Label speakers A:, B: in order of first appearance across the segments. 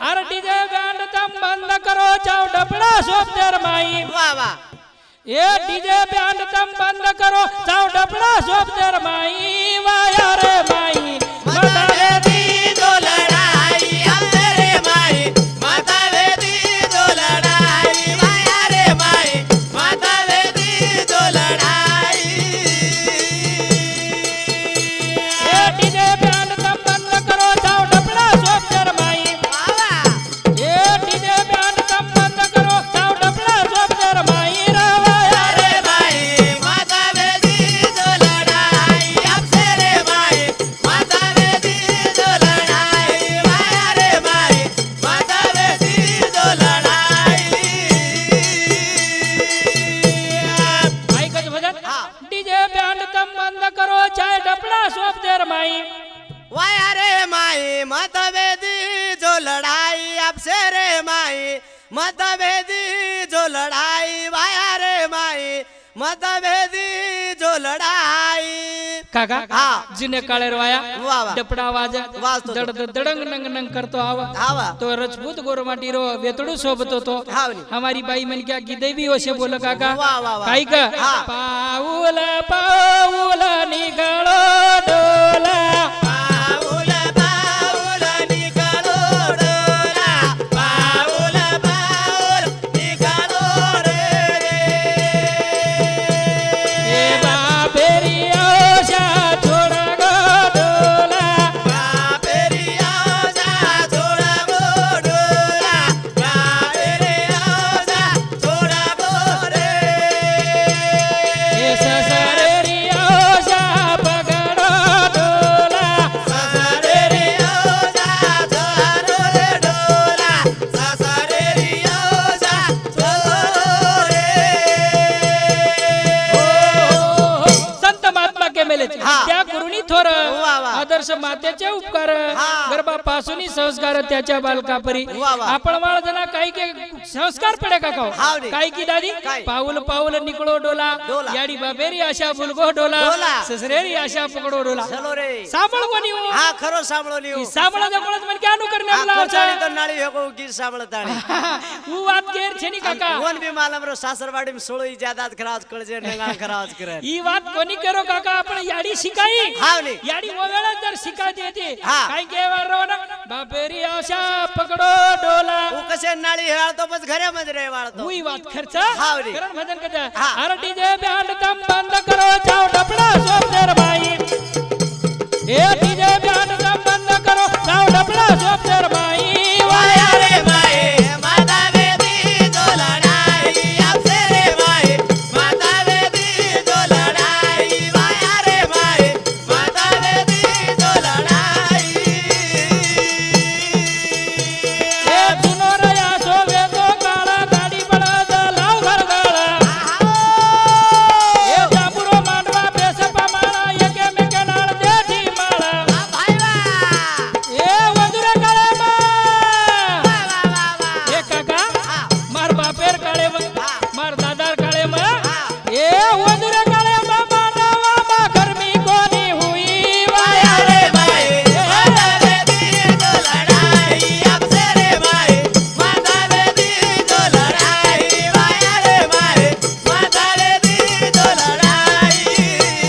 A: अरे DJ band तुम बंद करो जाओ डबड़ा सोप देर माई
B: वाह वाह
A: ये डीजे बैंड तुम बंद करो जाओ डबड़ा सोप देर माई वाया रे माई
B: माता वेदी जो लड़ाई अब तेरे माई माता वेदी जो लड़ाई वाया रे माई माता वेदी जो लड़ाई
A: ये डीजे बैंड तुम बंद करो जाओ डबड़ा सोप देर माई ये डीजे बैंड तुम बंद करो जाओ डबड़ा सोप देर माई वाया रे
B: माई माता वेदी जो लड़ाई अब तेरे माई माता वेदी जो लड़ाई वाया रे माई माता वेदी जो लड़ाई
A: ऐकत भजन डीजे बैंड तुम बंद करो चाहे डबड़ा सोप देर माई
B: वाया रे माई माता वेदी जो लड़ाई अब से रे माई माता वेदी जो लड़ाई वाया रे माई माता वेदी जो लड़ाई
A: काका
B: हाँ।
A: जिने काळे रवाया
B: वाह वाह
A: डपड़ा आवाज
B: वाजतो
A: दड दडंग नंग नंग करतो आवा
B: आवा
A: तो रजपूत गोरमाटी रो वेतडू सोबत होतो
B: हावनी
A: हमारी बाई मन क्या की देवी होशे बोल काका
B: वाह वाह वाह
A: काही का
B: हाँ।
A: पाऊल पाऊल निघालो डोला
B: पाऊल पाऊल निघालो डोला पाऊल पाऊल निघालो रे
A: ए बाबेरी आशा छोडा गो डोला
B: बापेरी आजा थोड़ा बोडोला बापेरी आजा थोड़ा बोरे
A: ए ससरेरी आशा पगडो डोला
B: ससरेरी आजा थोड़ा रे डोला ससरेरी आजा थोरे
A: संत महात्मा के मेले
B: हाँ।
A: त्या गुरुनी थोर
B: वाह, वाह.
A: आदर्श मातेचे उपकार
B: हाँ.
A: गर्भापासून संस्कार त्याच्या बालकापरी
B: वाह, वाह.
A: आपण बाळजना काही के संस्कार पडे का
B: हाव नी.
A: काही की दादी
B: काय?
A: पाऊल पाऊल निकळो डोला
B: डोला.
A: याडी बाबेरी आशा बुलगो डोला
B: डोला.
A: ससरेरी आशा पकडो डोला
B: चलो रे
A: साबळ कोणी हो
B: हा खरो सांभळो लियो
A: साबळ जमळत मन क्या अनुकरणे
B: हा
A: मला
B: खर्चाळी तो नाळी हेको गीत सांभळताळी
A: उ वात केर छेनी काका
B: कोण बी मालम रो सासरवाडी में सोळी जादात खराज कळजे नंगा खराज करे
A: ई बात कोणी करो काका आपण याडी शिकाई
B: हाव नी
A: याडी मोबाईल जर शिकायत येते
B: हा.
A: काय केवार ना बापेरी आशा पकडो डोला
B: उ कसे नाळी हेळतो बस घरामध्ये रे वाळतो
A: हुई बात खर्च
B: हाव रे.
A: करण भजन कजा
B: हा.
A: अरे डीजे बैंड तुम बंद करो जाओ डपड़ा सोप देर भाई ए डीजे बैंड तुम बंद करो जाओ डपड़ा सोप देर भाई
B: वाया रे माए माता वेदी जो लड़ाई अब से रे माए माता वेदी जो लड़ाई वाया रे माए माता वेदी जो लड़ाई
A: ए सुनो रया सोवे तो काळा गाडी बळद लाव घरगाळा ए जाबुरो मांडवा बेस पमाळा एके मेके नाळ देठी माळा
B: भाई वाह
A: ए वजुरे काळे मा
B: वाह वाह वाह
A: ए काका
B: हाँ.
A: मार बापेर काळे मा
B: हाँ.
A: मार दादार काळे मा
B: हाँ.
A: ए वजुरे काळे मा मानवा मा गरमी कोणी हुई
B: वाया रे माए माता वेदी जो लड़ाई अब से रे माए माता वेदी जो लड़ाई वाया रे माए माता वेदी जो लड़ाई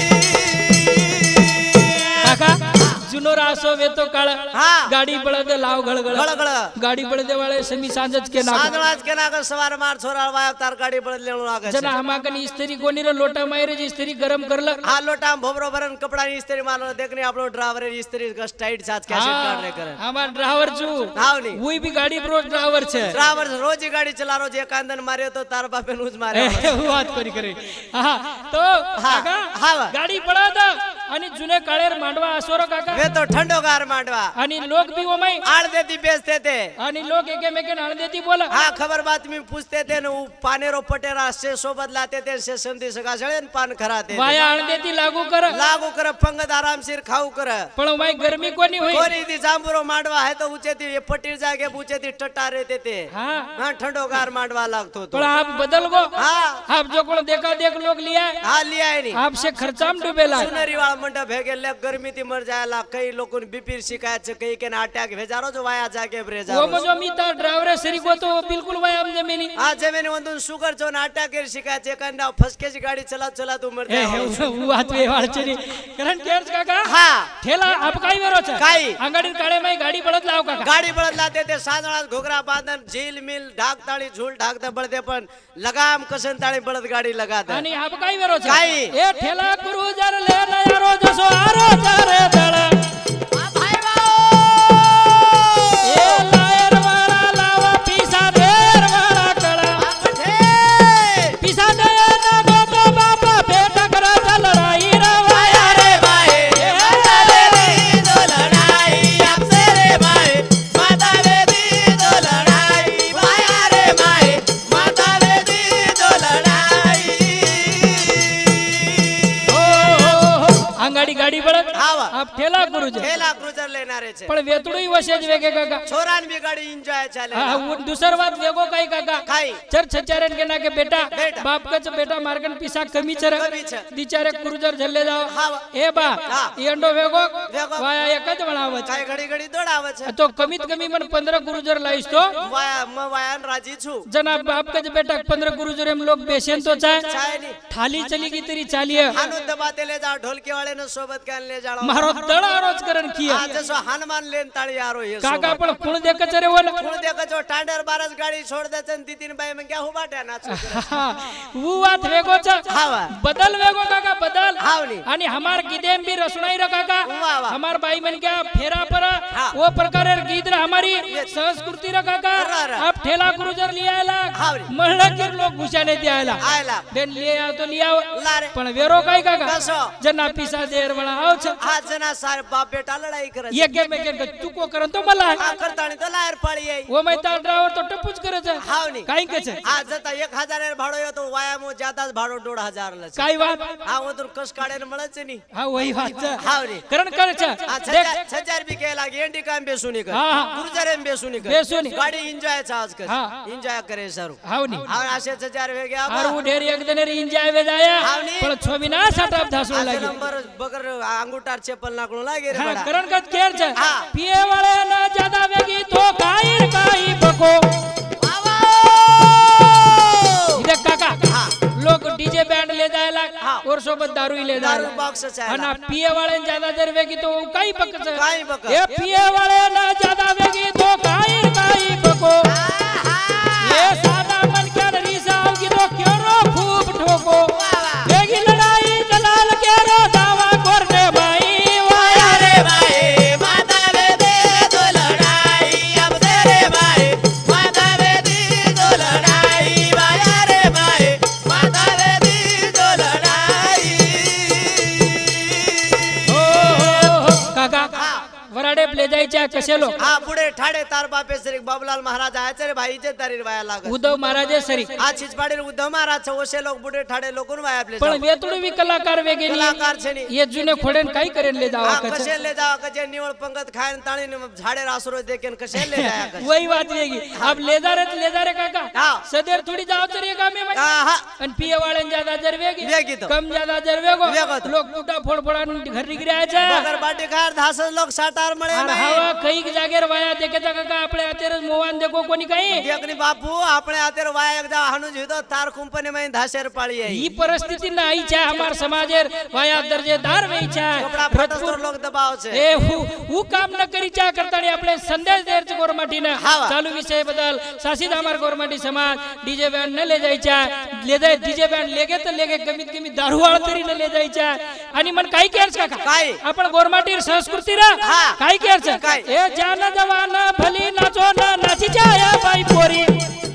A: काका जुनो रासो वेतो काळ
B: हाँ.
A: गाडी बळद लाव घळघळ
B: गळगळ
A: गाडी बळदे वाळे समी सांजच के नाग
B: सादळाच के नाग सवार मार छोरा वाया तार गाडी पडत लेणू नाग
A: जना हमाकन इस्त्री कोणी रे लोटा मायरे जी इस्त्री गरम करलं
B: हा लोटा भोबरो भरन कपड़ा ની इस्त्री मारलो देखने आपलो ड्राइवर इस्त्री कस टाइट साथ कैसे काट रे करे
A: हमार ड्राइवर छू
B: हाव नी
A: हुई भी गाड़ी प्रो ड्राइवर છે
B: ड्राइवर रोज गाड़ी चला रो जे कांदन मार्यो तो तार बापे नुज मारे
A: હું વાત કરી કરે હા તો કાકા
B: હા.
A: ગાડી પડાતા અને જૂને કાળેર માંડવા આસોરો કાકા
B: वे तो ठंडो गार मांडवा
A: અને લોક भी ઓમાઈ
B: आड़ देती बेचते थे
A: અને લોક એકે મેકે નાળ દેતી બોલા
B: हाँ खबर बात में पूछते थे न पानेरो पटेरा से सोबत लाते थे से संधि सगा जड़ेन पान खराते
A: વાયા આણ દેતી લાગુ કર
B: लागू कर पंगत आराम सिर खाऊ कर
A: પણ ઓમાઈ ગરમી કોની હોય
B: कोरी दी जांबुरो मांडवा है तो ऊंचे थी ये पटीर जाके ऊंचे थी टट्टा रहते थे
A: હા
B: हाँ ठंडो गार मांडवा लागतो तो
A: પણ આપ બદલ ગો
B: हाँ
A: આપ જો કોણ દેખા દેખ લોક लिया
B: हाँ लिया है नहीं
A: आपसे खर्चाम डूबेला
B: सुनरी वाला मंडप भेगे ले गर्मी थी मर जायला कई लोगों बीपी शिकायत छे कई के अटैक भेजारो जो वाया जाके ब्रेजारो
A: वो मजो मीता ड्राइवर सरीको तो बिल्कुल वाया हम जमीनी
B: हां जमीनी वंदन शुगर जो अटैक के शिकायत छे कंडा फसके जी गाड़ी चला तू मर जाए
A: वो बात वे वाळचरी कारण केर्स काका
B: हां
A: ठेला आप काई वेरो छे
B: काई
A: अंगाडी काळे मै गाडी बळत लाव काका
B: गाडी बळत लाते ते साजणा घोगरा बांधन झील मिल ढाकताळी झूल ढाकता बळदे पण लगाम कसन ताळी बळत गाडी लगाता
A: आणि आप काई वेरो छे
B: काई
A: ए ठेला क्रूजर ले नयारो जसो आरो चारे दळ
B: आ भाई बाओ
A: ए लायर वाला लावा पीसा देर वाला कळा
B: आपठे
A: पीसा दे ना गो तो बापा बेटा कर लड़ाई रवाया रे भाई
B: माता बेदी दो लड़ाई आपसे रे भाई माता बेदी दो लड़ाई भाया रे भाई माता बेदी दो लड़ाई
A: अंगाडी गाडी बळत
B: हावा
A: आप ठेला क्रूजर
B: ठेला क्रूजर लेणारे छे
A: पण वेतुडी वशेज वेगे काका
B: छोरान भी गाड़ी एंजॉय चाले
A: हा दुसर बात वेगो काही काका
B: काई
A: चर छचारन के नाके बेटा
B: बेटा.
A: बाप कच बेटा मार्गन पिसा कमी चर
B: कमी छ.
A: दिचारे क्रूजर झल्ले जाओ
B: हावा.
A: ए बा
B: हा.
A: एंडो वेगो
B: वेगो.
A: वाया एकच बनावच
B: काय घडी दौड़ावे छे
A: तो कमीत कमी मन 15 क्रूजर लाईस तो
B: वाया म वायान राजी छु
A: जना बाप कच बेटा 15 क्रूजर हम लोग बेचेन तो चाहे
B: चाय नी
A: थाली चली की तेरी चालिए
B: हानु दबाते ले जा ढोलकी वाले ने सोबत कान ले जाड़ो
A: मारो दड़ा रोज करन किया
B: आज जसो हनुमान लेन ताळी आरो ये
A: काका पण कोण देख चरे वन
B: कोण देखो जो टांडर बारस गाड़ी छोड़ दे छन तीन बाई में क्या हो बाटे नाचू
A: वो बात वेगो छ
B: हावा
A: बदल वेगो काका बदल
B: हावनी
A: आणि हमार गीदेम भी रसुणाई रा काका
B: वाह वाह
A: हमार बाई मन क्या फेरा पर
B: हाँ.
A: वो प्रकारेर गीत रा हमारी संस्कृती रा काका
B: रा.
A: अब ठेला क्रूजर लिया आला
B: हावरी.
A: महळकीर लोक घुशाने ते आला
B: आयला
A: बेन लिया तो लिया
B: लारे
A: पण वेरो काय काका
B: कसो
A: जना पिसा देर बळा आव छ
B: आज जना सारे बाप बेटा लड़ाई करे
A: ये गेम में चुको करन तो मला
B: आ करताणी तो लायर पड़ी आई
A: वो मैं ता ड्राइवर तो टपूच करे छ
B: हावनी
A: काय के छ
B: आज जता 1000 एर भाडो यो तो वायामो ज्यादा भाडो 1500 ल
A: काय बात
B: हा वो तो कस काढे न मळच नी
A: हा वही बात छ
B: हावनी
A: करण करे छ देख
B: 6000 भी के लागे एंडी काम बेसुनी कर
A: हाँ, हाँ.
B: गुरुजरे में बेसुनी कर
A: बेसुनी.
B: गाड़ी एंजॉय छ आज कर
A: हाँ.
B: एंजॉय करे सरू
A: हावनी
B: हाव असे 6000 वे गया
A: और वो ढेर एक दिन इंजॉय वे जाया
B: हावनी.
A: पण छोविना सटाप धासू
B: आज
A: लागे
B: नंबर बगर अंगूठार चप्पल नाकलो लागे रे
A: हाँ,
B: बड़ा
A: करण कत केर छ
B: हाँ.
A: पिए वाले ना ज्यादा वेगी तो काईर काई बको इधर काका
B: हाँ.
A: लोग डीजे बैंड ले जायला
B: हाँ.
A: और सोबत दारू ही ले
B: दारू
A: जायला
B: बॉक्स चाहे
A: ना पिए वाले ज्यादा देर वेगी तो काई बक छ
B: काई बक.
A: ये पिए वाले ना ज्यादा वेगी तो काईर काई बको ये सादा मन क्या रीसा होगी तो क्यों रो खूब ठोको वेगी लड़ाई दलाल के रो दावा करने भाई वाया रे
B: भाई माता बेदी दो लड़ाई अब तेरे भाई माता बेदी दो लड़ाई वाया रे भाई माता बेदी दो लड़ाई
A: काका वराडे ले जायच्या कसे लोक
B: हा पुढे ठाडे तार बापे श्री बाबूलाल महाराज आयचे रे भाई इज्जत तारी वाया लागत
A: उद्धव महाराजे सरी
B: हा चिचपाडी उद्धव महाराज वसे लोक बुढे ठाडे लोकून वाया आपले
A: पण वेतुडी वी कलाकार वेगे
B: कलाकार छे नी
A: ये जुने खोडेन काही करेन ले जावा
B: हा
A: कसे
B: कसे ले जावा कजे निवळ पंगत खायन ताणी झाडे रासरो देकेन कसे ले जाया कसे
A: वही बात वेगी अब ले जा रे काका
B: हाँ.
A: सदर थोड़ी जाओ तर ये गामे में
B: हा
A: अन पिए वाले ज्यादा जर वेगी
B: वेगी तो.
A: कम ज्यादा जर वेगो
B: वेगो तो.
A: लोग टूटा फोड़ फोड़ान घर निघरायचा
B: बगर बाटी खार धास लोक साटार मळे
A: और हवा कई जागेर वाया देखेता काका आपले अतेर मोवान देखो कोणी काही
B: देखनी बापू આપણે આતર વાય એકદા હાનું જીતો તાર કંપની માં ધાસેર પાળી आई
A: ही परिस्थिती नाही छे हमार समाजेर वाया दर्जेदार वेई छे
B: કપડા ફટસ્તર લોક દબાવ છે
A: ए हु काम न करी चा करतानी आपले संदेश देरच गोरमाटीने
B: हावा.
A: चालू विषय बदल सासीद हमार गोरमाटी समाज डीजे बँड न ले जायचा ले जाय डीजे बँड लेगे तर लेगे कमीत कमी दारूवाळ तरी न ले जायचा आणि मन काही केरच काका
B: काय?
A: आपण गोरमाटी संस्कृती रा
B: हा.
A: काही केरच
B: काय?
A: ए जान जवान भली नाचो ना नाची जाया बाई पोरी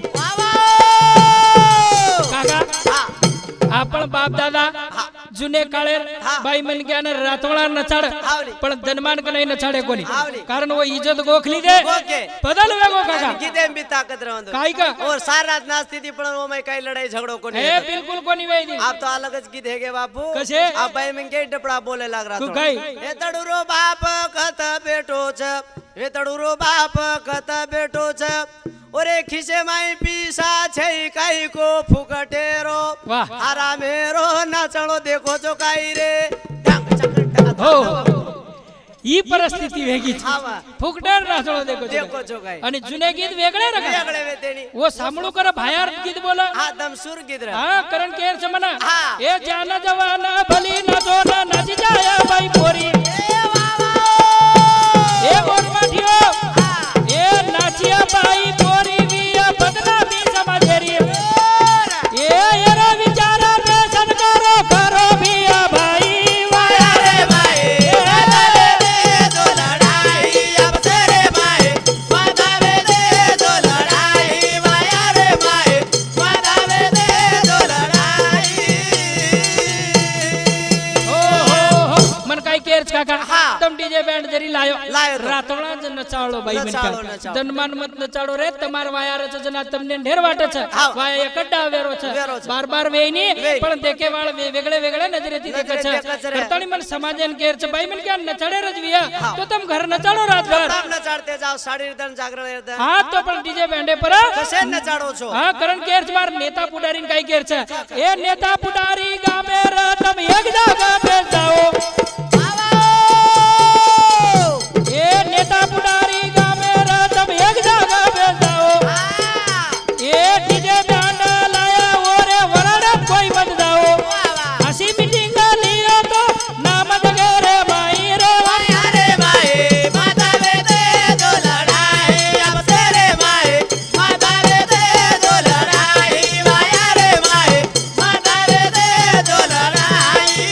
A: काका
B: हा
A: आपण बाप दादा जुने काळे
B: हा.
A: बाई मन ज्ञान रातवळा नचाड
B: हावली.
A: पण धनमान का नाही नचाडे कोणी
B: हावली.
A: कारण वो इज्जत गोखली दे
B: गोखे.
A: बदल वेगो काका
B: गीते भी ताकत रहंदो
A: काय का
B: और सार रात नाचती थी पण वो मैं काही लढाई झगडो कोणी
A: हे बिलकुल कोणी वेदी
B: आप तो अलगच गीत है गे बापू
A: कसे?
B: आप बाई में के डपड़ा बोले लाग रहा
A: तू काय?
B: हे तडुरो बाप कत बेटो छ हे तडुरो बाप कत बेटो छ ओरे खिसे माई पीसा छै काई को फुकटेरो
A: वाह.
B: आरामेरो नाचणो देखो जो काई रे ढंग चक
A: हो ही परिस्थिती वेगळी
B: हा वा.
A: फुकटार नाचळो देखो
B: देखो जो काय
A: आणि जुने गीत वेगळे रगा
B: वेगळे वेतेणी
A: वो सामळू कर बाहेर गीत बोला
B: हा दमसूर गिद्र
A: हा करण केर समना
B: हा.
A: ए जान जवान भली नाचो ना नाची जाया बाई पोरी
B: ए बाबा
A: ए मोर माठियो ए नाचिया बाई पोरी विया बदनामी समाजेरी ए येरा विचारा रे सनकारो करो बिया भाई
B: वाया रे भाई माधवे दे जो लड़ाई अब से रे भाई माधवे दे जो लड़ाई वाया रे भाई माधवे दे जो लड़ाई
A: हो मन काय केरच काका
B: हा.
A: तम डीजे बैंड जरी लायो
B: लायो.
A: रातोळा जन नचाळो बाई
B: नचाळो,
A: मन
B: नचाळो.
A: दनमान मत नचाळो रे तमार वायारच जना तमने ढेर वाटच
B: हा.
A: वाया एकड्डा वेरो छ
B: वेरो छ.
A: बार बार वेईनी
B: वेई.
A: पण देखे वाळ वेगळे वेगळे नजरेती
B: नजरे
A: देखच
B: देखच रे.
A: करताणी मन समाजन केरच बाई मन क्या नचाडे रजविया तो तम घर नचाळो रातभर
B: तब न चढ़ते जाओ साड़ी दन जागरण दन
A: हा तो पण डीजे बैंडे पर
B: कसे न चढ़ो छो
A: हा करण केरच मार नेता पुढारी काय केरच ए नेता पुढारी गामे र तम एक जागा पे जाओ ए नेता पुढारी गामे र तम एक जागा पे जाओ ए डीजे बैंड लाया ओरे वराडे कोई मत जाओ असी मीटिंग लियो तो नाम जगे रे माई रे
B: वाया रे भाई माधवे दे जो लड़ाई अब से रे भाई माधवे दे जो लड़ाई वाया रे भाई माधवे दे जो लड़ाई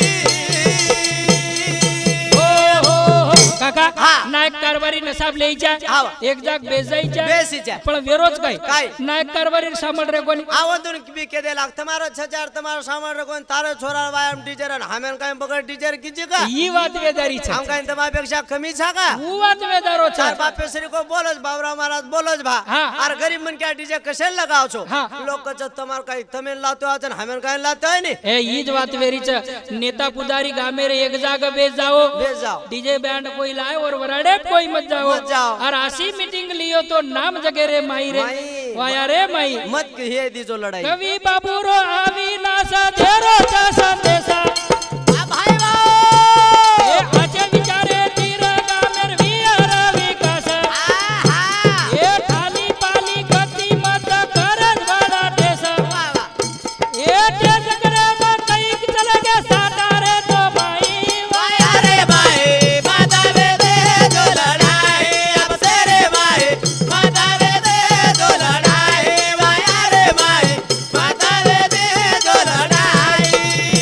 A: हो काका
B: हा.
A: नायक कारभारी नसाब लेईच्या
B: हा.
A: एक जाग बेजाईच्या
B: बेसीच्या
A: पण वेरोज काय
B: काय?
A: नायक कारभारी सामड रे कोणी
B: आवंदुन भी के दे लाग तुम्हारो छजार तुम्हारो सामान रखोन तारो छोरा वायम टीचर हमेन काय बगड टीचर किची का
A: ही वात वेदारी छ
B: हम काय तुम्हापेक्षा कमी छा का
A: हु वात वेदारो छ
B: चार बापे श्री को बोलज बाबरा महाराज बोलज भा
A: हा.
B: और गरीब मन क्या डीजे कशे लगाव छो
A: हा.
B: लोग कच तुम्हार काय तमेन लातो आचन हमेन काय लातो है नी
A: ए हीज वात वेरी छ नेता पुदारी गामे रे एक जाग बेच जाओ
B: बेच जाओ
A: डीजे बैंड कोई लाए और वराडे कोई मत जाओ
B: मत जाओ।
A: और आसी मीटिंग लियो तो नाम जगे रे माई रे
B: माई।
A: वाया रे माई
B: मत कहिए दी जो लड़ाई
A: कवि बाबू रो आवी नासा धेरो चा संदेशा
B: भाई
A: ए आचे विचारे तीर गामेर वियर विकास ए खाली पाली गति मत करज बड़ा देश ए देश करे मत कई चले के साटा रे तो भाई
B: वाया रे भाई माधवे दे जो लड़ाई अब से रे भाई माधवे दे जो लड़ाई वाया रे भाई माधवे दे जो लड़ाई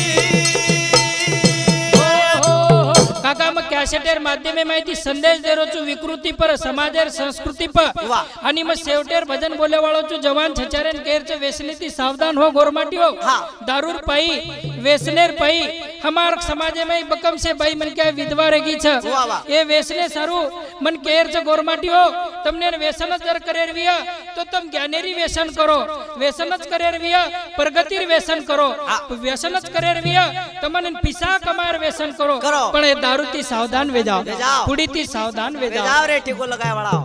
A: हो काका मग कॅसेटेर माध्यमे माहिती संदेश देरो छु विकृती पर समाजेर संस्कृती पर
B: वाह.
A: आणि मग शेवटेर भजन बोले वाळो छु जवान छचारेन केरचे वेसनेती सावधान हो गोरमाटी हो
B: हा.
A: दारूर पाई वेसनेर पाई हमार समाजे में बकम से बाई मन के विधवा रेगी छ
B: वाह, वाह.
A: ए वेसने सारू मन केर च गोरमाटी हो तमने व्यसन जर करेर विया तो तुम ज्ञानेरी व्यसन करो व्यसनच करेर विया प्रगतिर व्यसन करो व्यसनच करेर विया तमन पिसा कमार व्यसन करो
B: करो.
A: पण ए दारूती सावधान वे जाओ
B: वे जाओ.
A: पुढीती सावधान वे जाओ
B: जाओ रे टिको लगाए वाला